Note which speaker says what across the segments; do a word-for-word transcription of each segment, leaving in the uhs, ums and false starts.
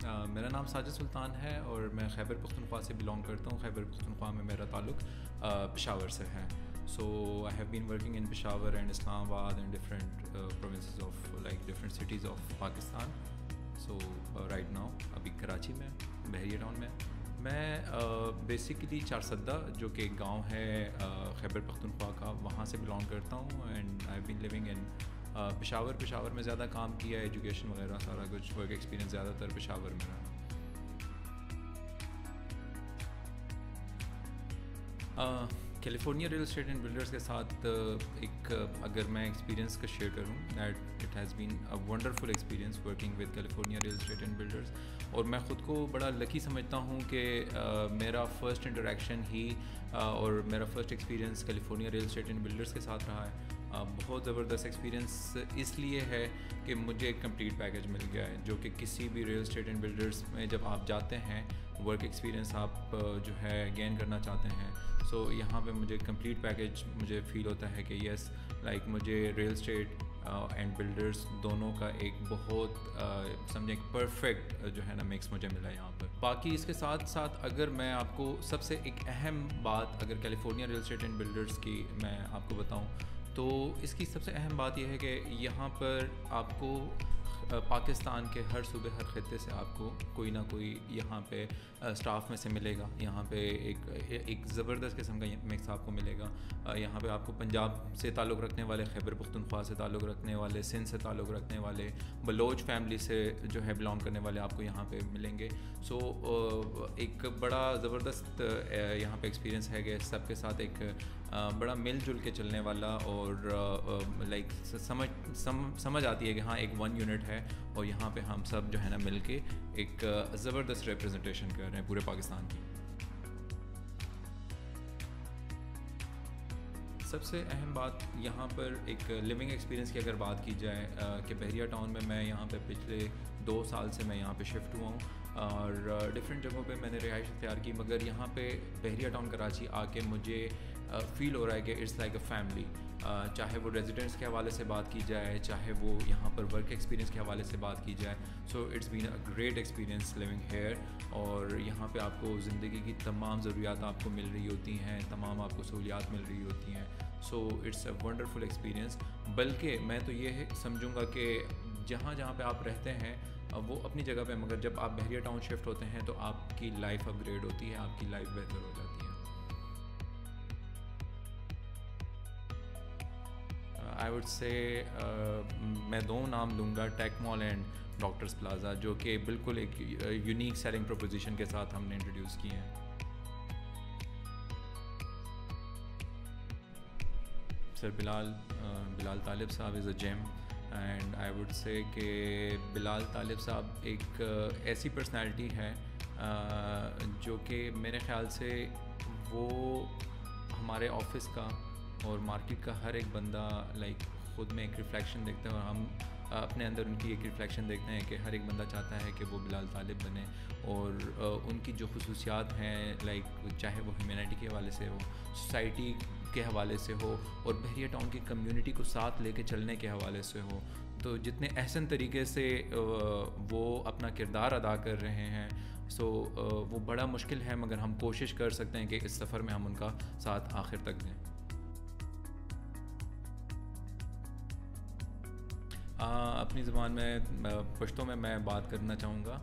Speaker 1: میرا نام ساجد سلطان ہے اور میں خیبر پختونخوا سے بلانگ کرتا ہوں. خیبر پختونخوا میں میرا تعلق پشاور سے ہے. So I have been working in Peshawar and Islamabad and different provinces of like different cities of Pakistan. So right now ابھی کراچی میں بحریہ ٹاؤن میں. میں بیسیکلی چارسدہ جو کہ ایک گاؤں ہے خیبر پختونخوا کا, وہاں سے بلانگ کرتا ہوں. And I been living in Peshawar. Peshawar میں زیادہ کام کیا, ایجوکیشن وغیرہ سارا کچھ ورک ایکسپیرینس زیادہ تر پشاور میں رہا. California real estate and builders کے ساتھ ایک اگر میں ایکسپیرینس کا شیئر کروں, that it has been a wonderful experience working with California real estate and builders. اور میں خود کو بڑا لکی سمجھتا ہوں کہ میرا فرسٹ انٹریکشن ہی اور میرا first experience California real estate and builders کے ساتھ رہا ہے. بہت زبردست ایکسپیرینس اس لیے ہے کہ مجھے ایک کمپلیٹ پیکیج مل گیا ہے, جو کہ کسی بھی ریئل اسٹیٹ اینڈ بلڈرز میں جب آپ جاتے ہیں ورک ایکسپیرینس آپ جو ہے گین کرنا چاہتے ہیں, سو یہاں پہ مجھے کمپلیٹ پیکیج مجھے فیل ہوتا ہے کہ یس لائک مجھے ریئل اسٹیٹ اینڈ بلڈرز دونوں کا ایک بہت سمجھیں ایک پرفیکٹ جو ہے نا مکس مجھے ملا یہاں پر. باقی اس کے ساتھ ساتھ اگر میں آپ کو سب سے ایک اہم بات اگر California real estate and builders کی میں آپ کو بتاؤں تو اس کی سب سے اہم بات یہ ہے کہ یہاں پر آپ کو پاکستان کے ہر صوبے ہر خطے سے آپ کو کوئی نہ کوئی یہاں پہ اسٹاف میں سے ملے گا. یہاں پہ ایک ایک زبردست قسم کا مکس آپ کو ملے گا. یہاں پہ آپ کو پنجاب سے تعلق رکھنے والے, خیبر پختونخوا سے تعلق رکھنے والے, سندھ سے تعلق رکھنے والے, بلوچ فیملی سے جو ہے بلانگ کرنے والے آپ کو یہاں پہ ملیں گے. سو ایک بڑا زبردست یہاں پہ ایکسپیرینس ہے کہ سب کے ساتھ ایک بڑا مل جل کے چلنے والا اور لائک سمجھ سمجھ آتی ہے کہ ہاں ایک ون یونٹ ہے اور یہاں پہ ہم سب جو ہے نا مل کے ایک زبردست ریپرزنٹیشن کر رہے ہیں پورے پاکستان کی. سب سے اہم بات یہاں پر ایک لیونگ ایکسپیرینس کی اگر بات کی جائے کہ بحریہ ٹاؤن میں میں یہاں پہ پچھلے دو سال سے میں یہاں پہ شفٹ ہوا ہوں اور ڈفرینٹ جگہوں پہ میں نے رہائش اختیار کی, مگر یہاں پہ بحریہ ٹاؤن کراچی آ کے مجھے فیل ہو رہا ہے کہ اٹس لائک اے فیملی. چاہے وہ ریزیڈنٹس کے حوالے سے بات کی جائے, چاہے وہ یہاں پر ورک ایکسپیرینس کے حوالے سے بات کی جائے, so it's been a great experience living here. اور یہاں پہ آپ کو زندگی کی تمام ضروریات آپ کو مل رہی ہوتی ہیں, تمام آپ کو سہولیات مل رہی ہوتی ہیں. So it's a wonderful experience. بلکہ میں تو یہ سمجھوں گا کہ جہاں جہاں پہ آپ رہتے ہیں وہ اپنی جگہ پہ, مگر جب آپ بحریہ ٹاؤن شفٹ ہوتے ہیں تو آپ کی لائف اپ گریڈ ہوتی ہے, آپ کی لائف بہتر ہو جاتی ہے. آئی وڈ سے میں دو نام لوں گا, tech mall and doctors plaza, جو کہ بالکل ایک یونیک سیلنگ پروپوزیشن کے ساتھ ہم نے انٹروڈیوس کیے ہیں. سر بلال بلال طالب صاحب از اے جیم اینڈ آئی وڈ سے کہ بلال طالب صاحب ایک ایسی پرسنالٹی ہے جو کہ میرے خیال سے وہ ہمارے آفس کا اور مارکیٹ کا ہر ایک بندہ لائک خود میں ایک ریفلیکشن دیکھتے ہیں, اور ہم اپنے اندر ان کی ایک ریفلیکشن دیکھتے ہیں کہ ہر ایک بندہ چاہتا ہے کہ وہ بلال طالب بنے. اور ان کی جو خصوصیات ہیں لائک چاہے وہ ہیومینٹی کے حوالے سے ہو, سوسائٹی کے حوالے سے ہو, اور بحریہ ٹاؤن کی کمیونٹی کو ساتھ لے کے چلنے کے حوالے سے ہو, تو جتنے احسن طریقے سے وہ اپنا کردار ادا کر رہے ہیں, سو وہ بڑا مشکل ہے, مگر ہم کوشش کر سکتے ہیں کہ اس سفر میں ہم ان کا ساتھ آخر تک دیں. اپنی زبان میں پشتو میں میں بات کرنا چاہوں گا.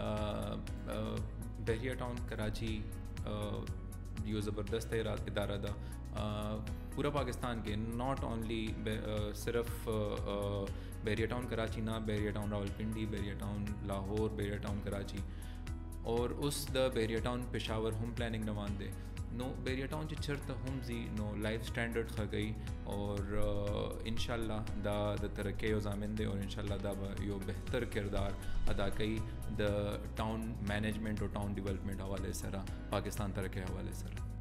Speaker 1: بحریہ ٹاؤن کراچی یہ زبردست ادارہ دا پورا پاکستان کے, ناٹ اونلی صرف بحریہ ٹاؤن کراچی نہ, بحریہ ٹاؤن راولپنڈی, بحریہ ٹاؤن لاہور, بحریہ ٹاؤن کراچی, اور اس دا بحریہ ٹاؤن پشاور ہوم پلاننگ نوان دے نو بحریہ ٹاؤن چی چھرت ہم زی نو لائف سٹینڈرڈ خا گئی, اور انشاءاللہ دا دا ترقی یو زامن دے, اور انشاءاللہ دا یو بہتر کردار ادا کئی دا ٹاؤن مینجمنٹ اور ٹاؤن ڈیولپمنٹ حوالے سرا, پاکستان ترقی حوالے سرا.